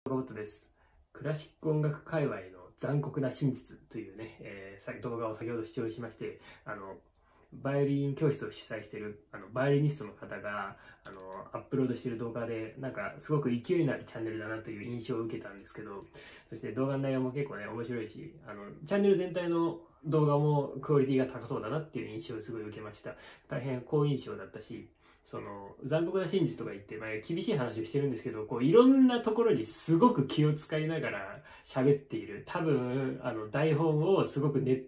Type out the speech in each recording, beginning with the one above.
ロボットです。クラシック音楽界隈の残酷な真実というね、動画を先ほど視聴しまして、バイオリン教室を主催しているバイオリニストの方がアップロードしている動画で、なんかすごく勢いのあるチャンネルだなという印象を受けたんですけど、そして動画の内容も結構ね、面白いし、チャンネル全体の動画もクオリティが高そうだなっていう印象をすごい受けました。大変好印象だったし、残酷な真実とか言って、厳しい話をしてるんですけど、いろんなところにすごく気を使いながら喋っている。多分、台本をすごく練って、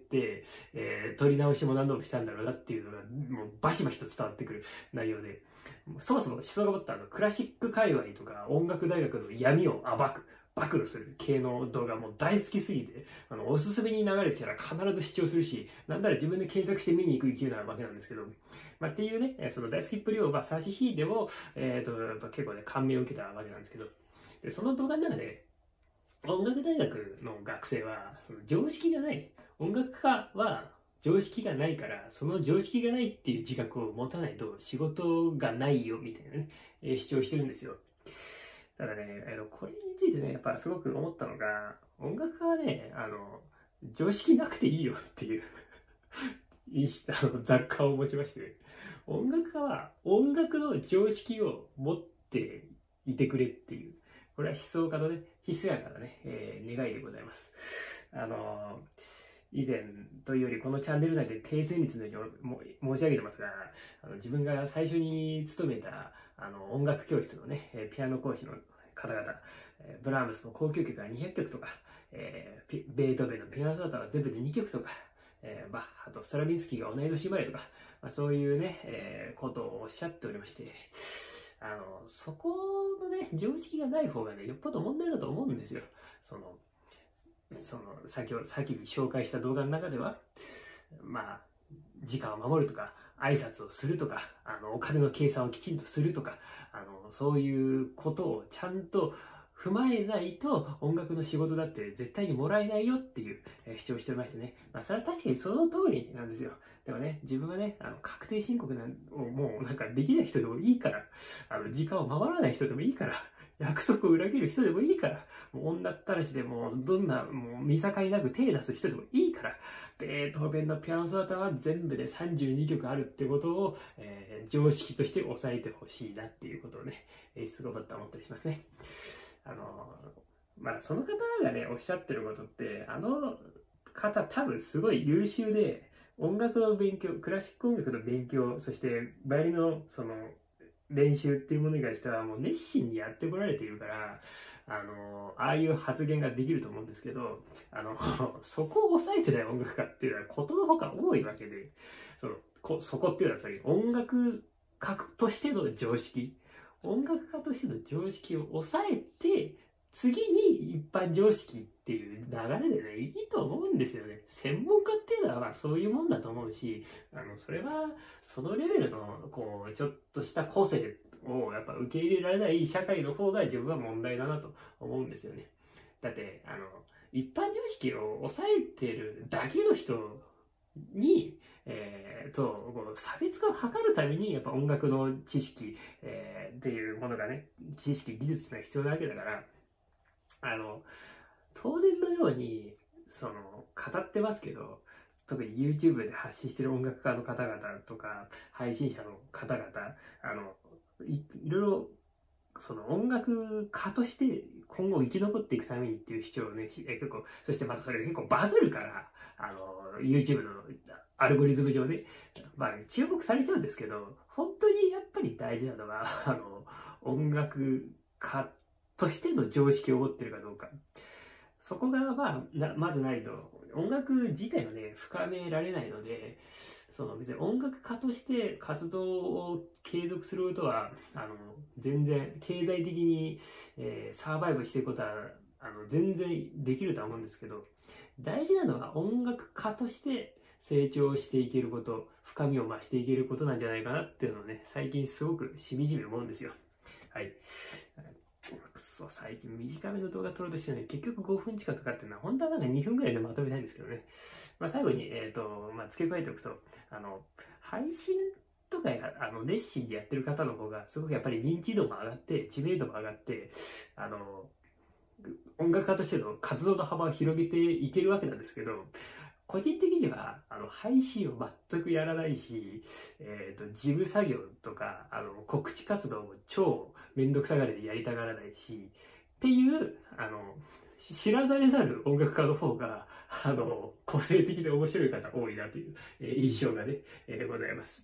撮り直しも何度もしたんだろうなっていうのが、もうバシバシと伝わってくる内容で、そもそもシソガボットクラシック界隈とか音楽大学の闇を暴露する系の動画も大好きすぎて、おすすめに流れてきたら必ず視聴するし、なんなら自分で検索して見に行く勢いなわけなんですけど、っていうね、その大好きっぷりを差し引いても、やっぱ結構ね、感銘を受けたわけなんですけど、でその動画の中で、音楽大学の学生は、常識がない。音楽家は常識がないから、その常識がないっていう自覚を持たないと仕事がないよ、みたいなね、主張してるんですよ。ただね、これについてね、やっぱすごく思ったのが、音楽家はね、常識なくていいよっていう雑貨を持ちまして、音楽家は音楽の常識を持っていてくれっていう、これは思想家のね、ひそやかなね、願いでございます。以前というよりこのチャンネル内で低旋律のように申し上げてますが、自分が最初に勤めた音楽教室のね、ピアノ講師の方々、ブラームスの交響曲が200曲とか、ベートーベンのピアノソナタは全部で2曲とか、バッハとストラヴィンスキーが同い年生まれとか、そういうね、ことをおっしゃっておりまして、そこのね、常識がない方がね、よっぽど問題だと思うんですよ。先に紹介した動画の中では、時間を守るとか、挨拶をするとか、お金の計算をきちんとするとか、そういうことをちゃんと踏まえないと音楽の仕事だって絶対にもらえないよっていう主張しておりましてね。それは確かにその通りなんですよ。でもね、自分はね、確定申告をもうなんかできない人でもいいから、時間を守らない人でもいいから、約束を裏切る人でもいいから、もう女ったらしでもどんなもう見境なく手出す人でもいいから、ベートーベンのピアノソナタは全部で32曲あるってことを、常識として押さえてほしいなっていうことをね、すごく思ったりしますね。その方がね、おっしゃってることって、方多分すごい優秀で、音楽の勉強、クラシック音楽の勉強、そしてバイオリンの練習っていうものに関してはもう熱心にやってこられているから、ああいう発言ができると思うんですけど、そこを抑えてない音楽家っていうのはことのほか多いわけで、そこっていうのは音楽家としての常識、音楽家としての常識を抑えて、次に一般常識っていう流れでね、いいと思うんですよね。専門家っていうのはそういうもんだと思うし、それはそのレベルのちょっとした個性をやっぱ受け入れられない社会の方が自分は問題だなと思うんですよね。だって、一般常識を抑えてるだけの人に、差別化を図るためにやっぱ音楽の知識、っていうものがね、知識、技術が必要なわけだから、当然のように語ってますけど、特に YouTube で発信してる音楽家の方々とか配信者の方々、いろいろ音楽家として今後生き残っていくためにっていう主張をね、結構、そしてまたそれが結構バズるから、YouTube のアルゴリズム上で、注目されちゃうんですけど、本当にやっぱり大事なのは、音楽家としての常識を持ってるかどうか。そこがまずないと、音楽自体はね、深められないので、別に音楽家として活動を継続することは、全然経済的に、サーバイブしていくことは、全然できるとは思うんですけど、大事なのは音楽家として成長していけること、深みを増していけることなんじゃないかなっていうのをね、最近すごくしみじみ思うんですよ。はい。最近短めの動画撮ろうとしてるのに結局5分近くかかってるのは、本当はなんか2分ぐらいでまとめたいんですけどね。最後に、付け加えておくと、配信とか熱心にやってる方の方が、すごくやっぱり認知度も上がって、知名度も上がって、 音楽家としての活動の幅を広げていけるわけなんですけど、個人的には配信を全くやらないし、事務作業とか告知活動も超めんどくさがりでやりたがらないしっていう知らざれざる音楽家の方が個性的で面白い方多いなという、印象がね、ございます。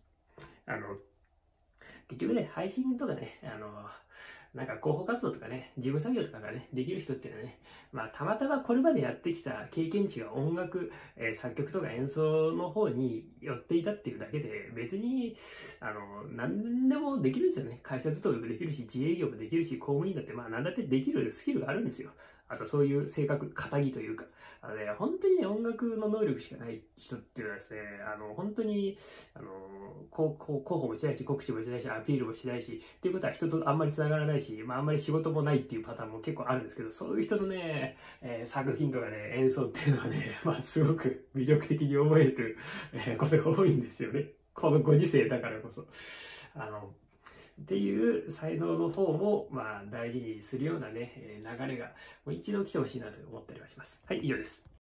結局ね、配信とかね、なんか広報活動とかね、事務作業とかがね、できる人っていうのはね、まあ、たまたまこれまでやってきた経験値が音楽、作曲とか演奏の方に寄っていたっていうだけで、別に、何でもできるんですよね。会社勤めもできるし、自営業もできるし、公務員だって、まあ、何だってできるスキルがあるんですよ。あと、そういう性格、肩着というか。本当にね、音楽の能力しかない人っていうのはですね、本当に、広報もしないし、告知もしないし、アピールもしないし、っていうことは人とあんまり繋がらないし、まあ、あんまり仕事もないっていうパターンも結構あるんですけど、そういう人のね、作品とかね、演奏っていうのはね、まあ、すごく魅力的に思える、ことが多いんですよね。このご時世だからこそ。っていう才能の方も、まあ、大事にするようなね、流れが、もう一度来てほしいなと思ったりはします。はい、以上です。